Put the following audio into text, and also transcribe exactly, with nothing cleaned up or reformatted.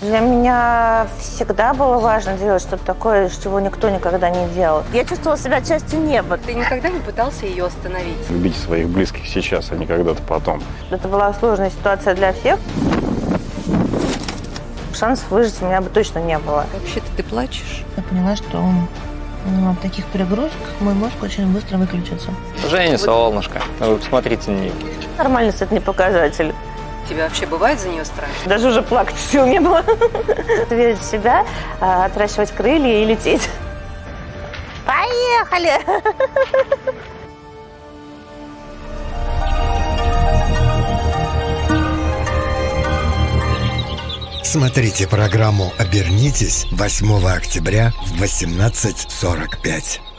Для меня всегда было важно делать что-то такое, чего никто никогда не делал. Я чувствовала себя частью неба. Ты никогда не пытался ее остановить? Любить своих близких сейчас, а не когда-то потом. Это была сложная ситуация для всех. Шансов выжить у меня бы точно не было. Вообще-то ты плачешь? Я поняла, что ну, от таких перегрузок мой мозг очень быстро выключится. Женя, солнышко, вы посмотрите на нее. Нормальный цветный показатель. Тебе вообще бывает за нее страшно? Даже уже плакать сил не было. Верить в себя, отращивать крылья и лететь. Поехали! Смотрите программу «Обернитесь» восьмого октября в восемнадцать сорок пять.